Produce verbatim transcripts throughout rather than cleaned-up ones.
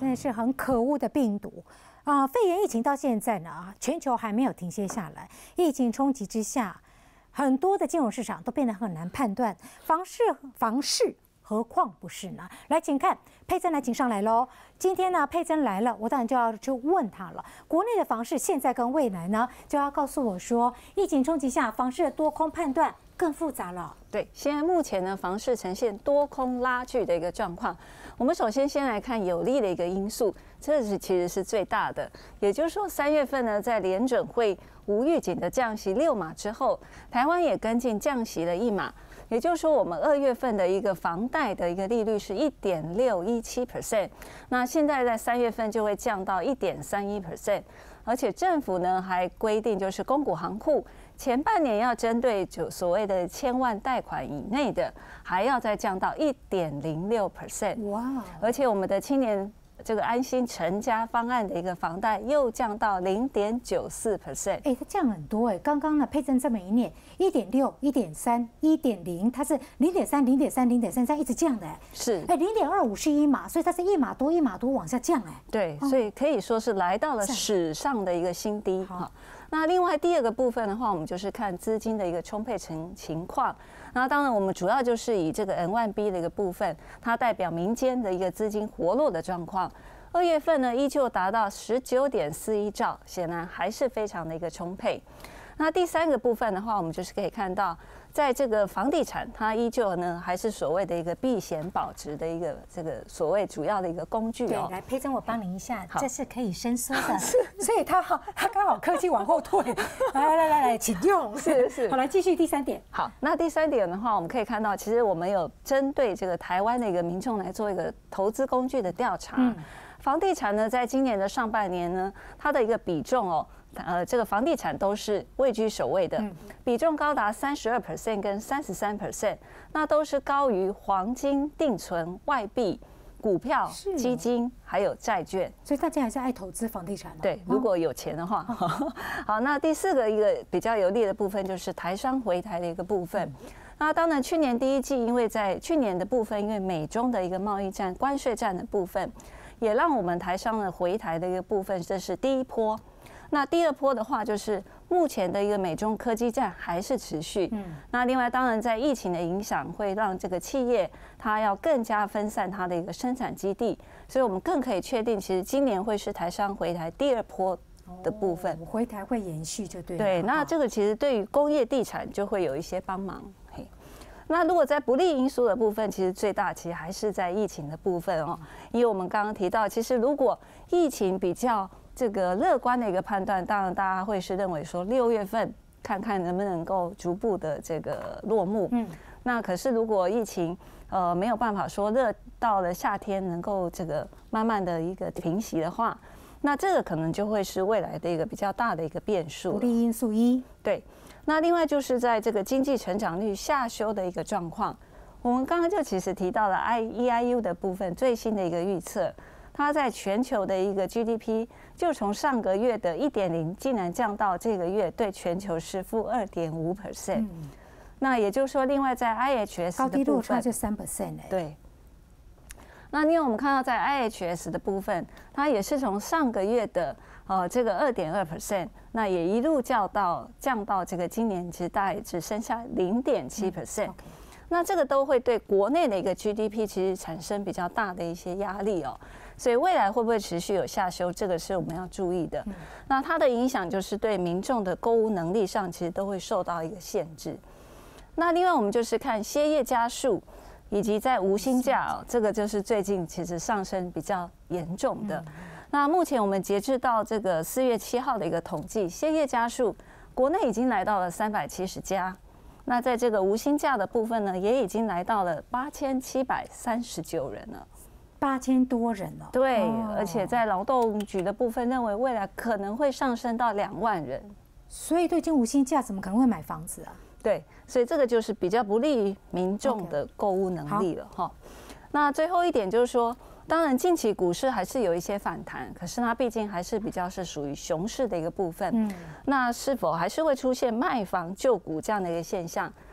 的是很可恶的病毒啊！肺炎疫情到现在呢，全球还没有停歇下来。疫情冲击之下，很多的金融市场都变得很难判断，房市房市。 何况不是呢？来，请看佩珍来，请上来喽。今天呢，佩珍来了，我当然就要去问她了。国内的房市现在跟未来呢，就要告诉我说，疫情冲击下，房市的多空判断更复杂了。 对，现在目前呢，房市呈现多空拉锯的一个状况。我们首先先来看有利的一个因素，这是其实是最大的。也就是说，三月份呢，在联准会无预警的降息六码之后，台湾也跟进降息了一码。 也就是说，我们二月份的一个房贷的一个利率是一点六一七 percent， 那现在在三月份就会降到一点三一 percent， 而且政府呢还规定，就是公股行库前半年要针对就所谓的千万贷款以内的，还要再降到一点零六 percent。哇！而且我们的青年。 这个安心成家方案的一个房贷又降到零点九四 percent， 哎，它降很多哎。刚刚呢，佩珍这么一念，一点六、一点三、一点零，它是零点三、零点三、零点三，这样一直降的哎。 是， 哎，零点二五是一码，所以它是一码多、一码多往下降哎。 对，所以可以说是来到了史上的一个新低哈。那另外第二个部分的话，我们就是看资金的一个充沛情情况。 那当然，我们主要就是以这个 N 一 B 的一个部分，它代表民间的一个资金活络的状况。二月份呢，依旧达到十九点四一兆，显然还是非常的一个充沛。那第三个部分的话，我们就是可以看到，在这个房地产，它依旧呢还是所谓的一个避险保值的一个这个所谓主要的一个工具哦。 对，来，佩珍，我帮您一下，这是可以伸缩的，所以它好，它刚好科技往后退。来来来来，请用。 是是。 好，来继续第三点。 好，那第三点的话，我们可以看到，其实我们有针对这个台湾的一个民众来做一个投资工具的调查。嗯。房地产呢，在今年的上半年呢，它的一个比重哦。 呃，这个房地产都是位居首位的，嗯、比重高达三十二 percent 跟三十三 percent， 那都是高于黄金、定存、外币、股票、基金还有债券。 所以大家还是爱投资房地产、啊。 对，如果有钱的话。哦、好，那第四个一个比较有利的部分就是台商回台的一个部分。嗯 那当然，去年第一季，因为在去年的部分，因为美中的一个贸易战、关税战的部分，也让我们台商的回台的一个部分，这是第一波。 那第二波的话，就是目前的一个美中科技战还是持续。嗯，那另外当然在疫情的影响，会让这个企业它要更加分散它的一个生产基地，所以我们更可以确定，其实今年会是台商回台第二波的部分。 哦、回台会延续就对了。 对，那这个其实对于工业地产就会有一些帮忙。嘿，那如果在不利因素的部分，其实最大其实还是在疫情的部分哦，因为我们刚刚提到，其实如果疫情比较 这个乐观的一个判断，当然大家会是认为说六月份看看能不能够逐步的这个落幕。嗯，那可是如果疫情呃没有办法说热到了夏天能够这个慢慢的一个平息的话，那这个可能就会是未来的一个比较大的一个变数。 不利因素一， 对。那另外就是在这个经济成长率下修的一个状况，我们刚刚就其实提到了 I E I U 的部分最新的一个预测。 它在全球的一个 G D P 就从上个月的一点零，竟然降到这个月对全球是负二点五 percent。那也就是说，另外在 I H S 高低落差就三 percent 哎。 对。那另外我们看到在 I H S 的部分，它也是从上个月的呃这个二点二 percent， 那也一路降到降到这个今年其实大概只剩下零点七 percent。那这个都会对国内的一个 G D P 其实产生比较大的一些压力哦。 所以未来会不会持续有下修，这个是我们要注意的。那它的影响就是对民众的购物能力上，其实都会受到一个限制。那另外我们就是看歇业家数，以及在无薪假哦，这个就是最近其实上升比较严重的。那目前我们截至到这个四月七号的一个统计，歇业家数国内已经来到了三百七十家。 那在这个无薪假的部分呢，也已经来到了八千七百三十九人了。 八千多人了， 对，哦、而且在劳动局的部分认为未来可能会上升到两万人， 所以对金无薪假怎么可能会买房子啊？ 对，所以这个就是比较不利于民众的购物能力了哈。那最后一点就是说，当然近期股市还是有一些反弹，可是它毕竟还是比较是属于熊市的一个部分。嗯，那是否还是会出现卖房救股这样的一个现象？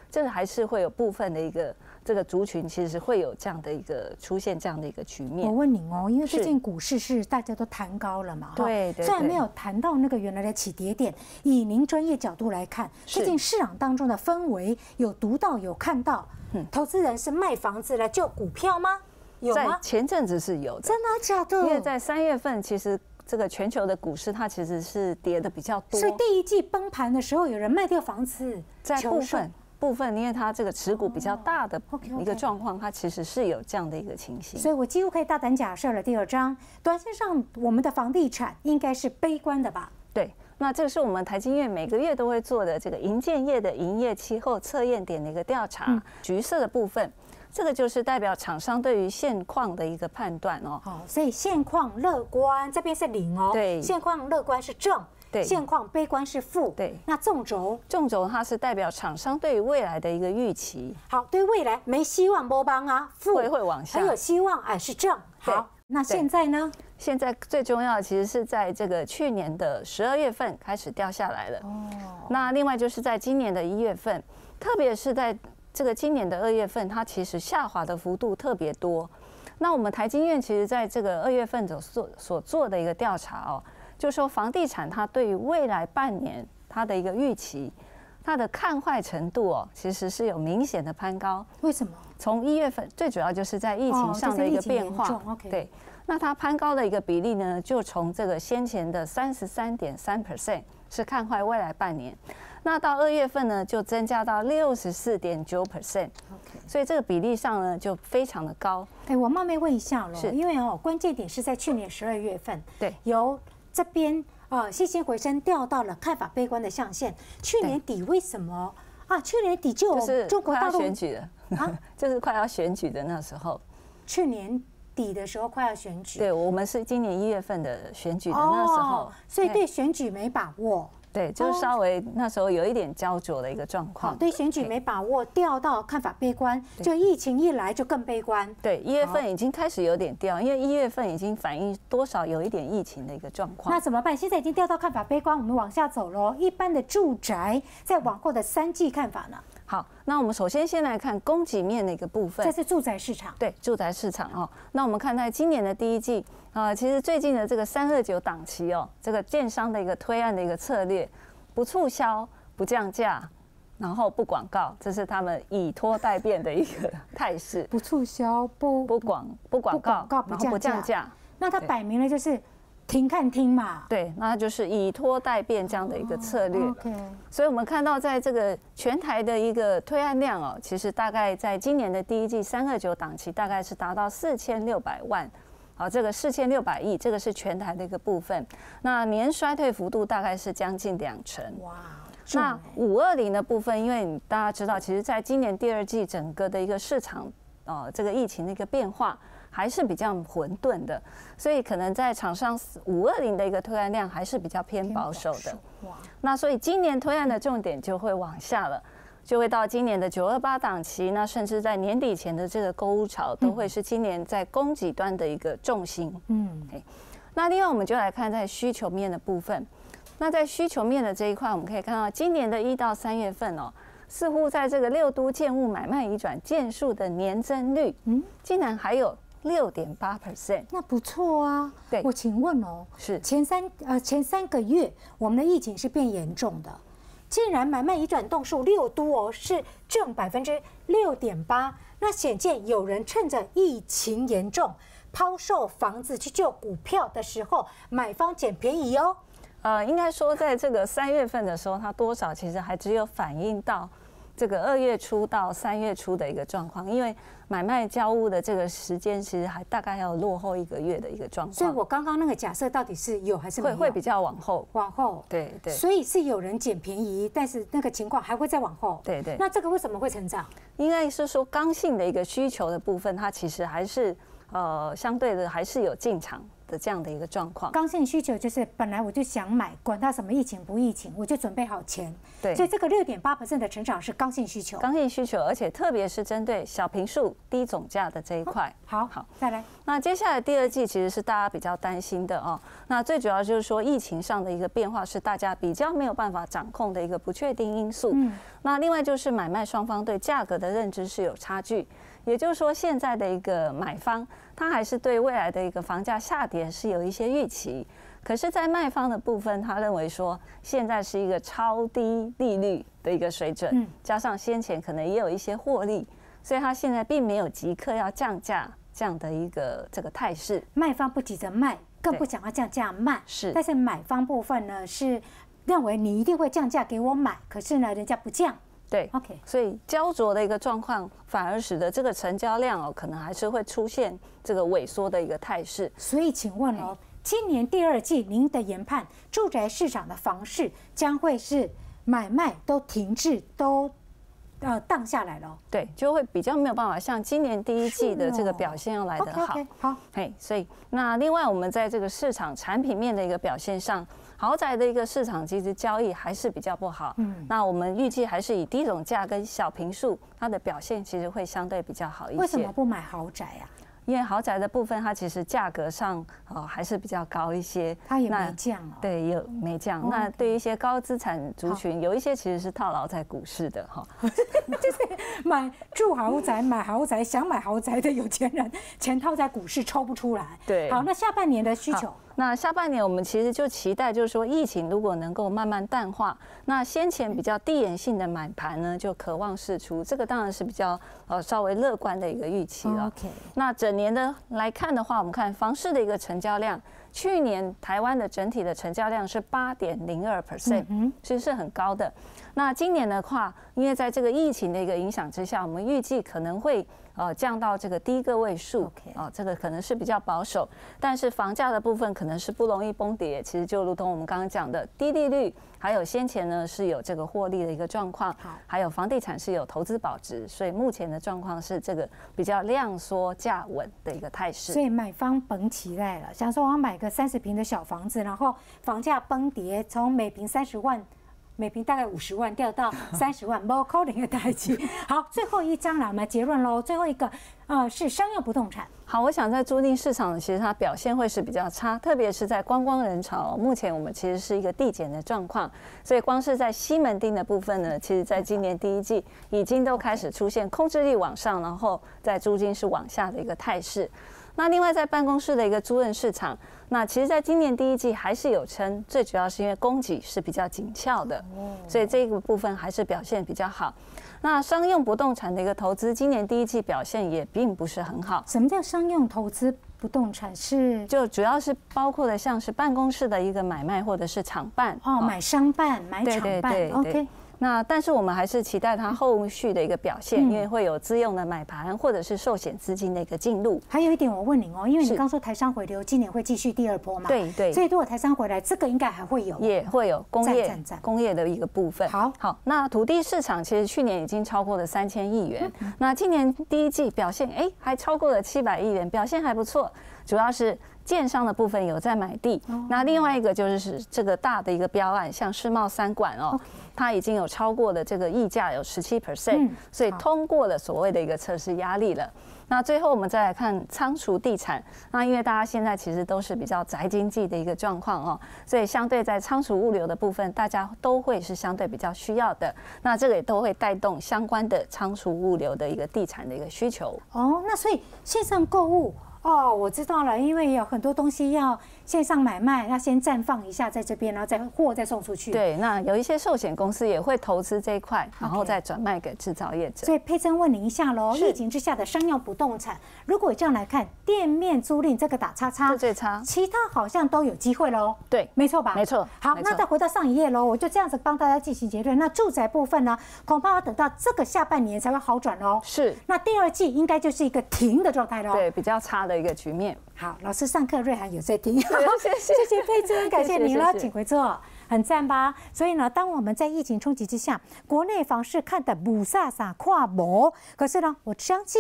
这个还是会有部分的一个这个族群，其实会有这样的一个出现这样的一个局面。 我问您哦，因为最近股市是大家都谈高了嘛， 对对， 虽然没有谈到那个原来的起跌点，以您专业角度来看，最近市场当中的氛围有读到有看到，嗯，投资人是卖房子来救股票吗？有吗？ 在前阵子是有的， 真的假的？ 因为在三月份，其实这个全球的股市它其实是跌的比较多， 所以第一季崩盘的时候，有人卖掉房子， 在部分。部分，因为它这个持股比较大的一个状况，它其实是有这样的一个情形。 所以我几乎可以大胆假设了，第二章，短线上我们的房地产应该是悲观的吧？ 对，那这个是我们台经院每个月都会做的这个营建业的营业期后测验点的一个调查。嗯、橘色的部分，这个就是代表厂商对于现况的一个判断哦。 好，所以现况乐观，这边是零哦。 对， 现况乐观是正。 对， 现况悲观是负。 对， 那纵轴， 纵轴它是代表厂商对于未来的一个预期。 好，对未来没希望，波邦啊，负会会往下， 还有希望，哎，是正。好，那现在呢？ 现在最重要的其实是在这个去年的十二月份开始掉下来了。哦。那另外就是在今年的一月份，特别是在这个今年的二月份，它其实下滑的幅度特别多。那我们台经院其实在这个二月份所所所做的一个调查哦。就说房地产它对于未来半年它的一个预期，它的看坏程度哦，其实是有明显的攀高。 为什么？ 从一月份最主要就是在疫情上的一个变化。 哦、 对，那它攀高的一个比例呢，就从这个先前的三十三点三 percent 是看坏未来半年，那到二月份呢，就增加到六十四点九 percent。所以这个比例上呢，就非常的高。 哎，我冒昧问一下了， 是因为哦，关键点是在去年十二月份， 对， 由这边啊，信心回升掉到了看法悲观的象限。去年底为什么啊？去年底就有中国大陆选举了啊，就是快要选举的那时候。 去年底的时候快要选举， 对，我们是今年一月份的选举的那时候， 哦、所以对选举没把握。 对，就是稍微那时候有一点焦灼的一个状况。 对选举没把握，掉到看法悲观，就疫情一来就更悲观。 对，一月份已经开始有点掉，因为一月份已经反映多少有一点疫情的一个状况。 那怎么办？现在已经掉到看法悲观，我们往下走喽。一般的住宅在往后的三季看法呢？ 好，那我们首先先来看供给面的一个部分， 这是住宅市场。 对，住宅市场哦。那我们看在今年的第一季啊、呃，其实最近的这个三二九档期哦，这个建商的一个推案的一个策略，不促销、不降价，然后不广告，这是他们以拖代变的一个态势。 不促销、不不广不广告，然后不降价， 那它摆明了就是停看听嘛。 对，那就是以拖代变这样的一个策略。 哦、OK， 所以我们看到在这个全台的一个推案量哦，其实大概在今年的第一季三二九档期，大概是达到四千六百万。好，这个四千六百亿，这个是全台的一个部分。那年衰退幅度大概是将近两成。哇！那五二零的部分，因为大家知道，其实在今年第二季整个的一个市场，呃，这个疫情的一个变化还是比较混沌的，所以可能在厂商五二零的一个推案量还是比较偏保守的。哇！那所以今年推案的重点就会往下了。就会到今年的九二八档期，那甚至在年底前的这个购物潮，都会是今年在供给端的一个重心。嗯，那另外我们就来看在需求面的部分。那在需求面的这一块，我们可以看到今年的一到三月份哦，似乎在这个六都建物买卖移转件数的年增率，嗯，竟然还有六点八 percent， 那不错啊。 对， 我请问哦， 是前三呃前三个月我们的疫情是变严重的。竟然买卖移转栋数六都哦是正百分之六点八，那显见有人趁着疫情严重抛售房子去救股票的时候，买方捡便宜哦。 呃，应该说在这个三月份的时候，它多少其实还只有反映到这个二月初到三月初的一个状况，因为买卖交屋的这个时间其实还大概要落后一个月的一个状况。 所以我刚刚那个假设到底是有还是没有？ 会会比较往后， 往后， 对对。 所以是有人捡便宜，但是那个情况还会再往后。 对对。 那这个为什么会成长？ 应该是说刚性的一个需求的部分，它其实还是呃相对的还是有进场的这样的一个状况。 刚性需求就是本来我就想买，管它什么疫情不疫情，我就准备好钱。 对， 所以这个六点八 percent 的成长是刚性需求。 刚性需求，而且特别是针对小坪数、低总价的这一块。 好，好，再来。 那接下来第二季其实是大家比较担心的哦。那最主要就是说疫情上的一个变化是大家比较没有办法掌控的一个不确定因素。嗯。那另外就是买卖双方对价格的认知是有差距，也就是说现在的一个买方他还是对未来的一个房价下跌是有一些预期，可是，在卖方的部分，他认为说现在是一个超低利率的一个水准，加上先前可能也有一些获利，所以他现在并没有即刻要降价这样的一个这个态势。 卖方不急着卖，更不想要降价卖， 是。 但是买方部分呢是认为你一定会降价给我买，可是呢人家不降。 对 ，OK， 所以焦灼的一个状况，反而使得这个成交量哦，可能还是会出现这个萎缩的一个态势。 所以，请问哦，今年第二季您的研判，住宅市场的房市将会是买卖都停滞，都呃荡下来了？ 对，就会比较没有办法像今年第一季的这个表现要来得好。 OK， 好， 嘿，所以那另外我们在这个市场产品面的一个表现上。豪宅的一个市场其实交易还是比较不好，嗯，那我们预计还是以低总价跟小坪数，它的表现其实会相对比较好一些。 为什么不买豪宅啊？ 因为豪宅的部分，它其实价格上哦还是比较高一些， 它也没降哦。 对，也没降。哦、那对于一些高资产族群，有一些其实是套牢在股市的哈， 就是买住豪宅、买豪宅、想买豪宅的有钱人，钱套在股市抽不出来。 对， 好，那下半年的需求。 那下半年我们其实就期待，就是说疫情如果能够慢慢淡化，那先前比较递延性的买盘呢，就渴望释出，这个当然是比较呃稍微乐观的一个预期了。 OK， 那整年的来看的话，我们看房市的一个成交量，去年台湾的整体的成交量是八点零二 percent， 其实是很高的。那今年的话，因为在这个疫情的一个影响之下，我们预计可能会呃降到这个低个位数，啊，这个可能是比较保守。但是房价的部分可能是不容易崩跌，其实就如同我们刚刚讲的低利率，还有先前呢是有这个获利的一个状况，还有房地产是有投资保值，所以目前的状况是这个比较量缩价稳的一个态势。 所以买方绷起来了，想说我要买个三十坪的小房子，然后房价崩跌，从每坪三十万。每平大概五十万掉到三十万，没可能的代志。好，最后一章了，我们结论喽。最后一个，呃，是商用不动产。 好，我想在租赁市场，其实它表现会是比较差，特别是在观光人潮。目前我们其实是一个递减的状况，所以光是在西门町的部分呢，其实在今年第一季已经都开始出现空置率往上，然后在租金是往下的一个态势。那另外在办公室的一个租赁市场，那其实在今年第一季还是有撑，最主要是因为供给是比较紧俏的，所以这个部分还是表现比较好。那商用不动产的一个投资，今年第一季表现也并不是很好。 什么叫商用投资不动产？是就主要是包括的像是办公室的一个买卖或者是厂办哦，买商办、买厂办 ，OK。 那但是我们还是期待它后续的一个表现，因为会有自用的买盘或者是寿险资金的一个进入。 还有一点我问您哦，因为你刚说台商回流，今年会继续第二波嘛？ 对对。 所以如果台商回来，这个应该还会有， 也会有工业工业的一个部分。 好， 好。那土地市场其实去年已经超过了三千亿元，那今年第一季表现哎还超过了七百亿元，表现还不错，主要是。建商的部分有在买地，那另外一个就是这个大的一个标案，像世贸三馆哦，它已经有超过了这个溢价有十七 percent， 所以通过了所谓的一个测试压力了。那最后我们再来看仓储地产，那因为大家现在其实都是比较宅经济的一个状况哦，所以相对在仓储物流的部分，大家都会是相对比较需要的。那这个也都会带动相关的仓储物流的一个地产的一个需求。 哦，那所以线上购物。哦，我知道了，因为有很多东西要线上买卖，要先暂放一下在这边，然后再货再送出去。 对，那有一些寿险公司也会投资这一块，然后再转卖给制造业者。 所以佩珍问您一下喽，疫情之下的商用不动产，如果这样来看，店面租赁这个打叉叉， 最差， 其他好像都有机会喽。 对， 没错吧？ 没错。 好，那再回到上一页喽，我就这样子帮大家进行结论。那住宅部分呢，恐怕要等到这个下半年才会好转喽。 是。 那第二季应该就是一个停的状态喽。 对，比较差的一个局面。 好，老师上课，瑞涵有在听，谢谢，谢谢佩珍，感谢您了，请回座，很赞吧？所以呢，当我们在疫情冲击之下，国内房市看得不飒飒跨模，可是呢，我相信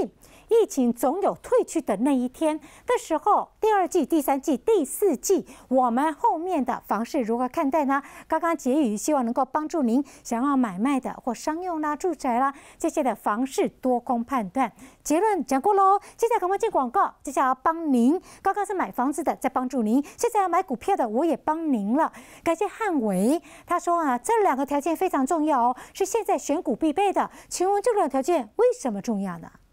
疫情总有退去的那一天的时候，第二季、第三季、第四季，我们后面的房市如何看待呢？刚刚结语希望能够帮助您想要买卖的或商用啦、住宅啦这些的房市多空判断。结论讲过喽，接下来赶快进广告，接下来要帮您。刚刚是买房子的，在帮助您；现在要买股票的，我也帮您了。感谢汉维，他说啊，这两个条件非常重要哦，是现在选股必备的。请问这两个条件为什么重要呢？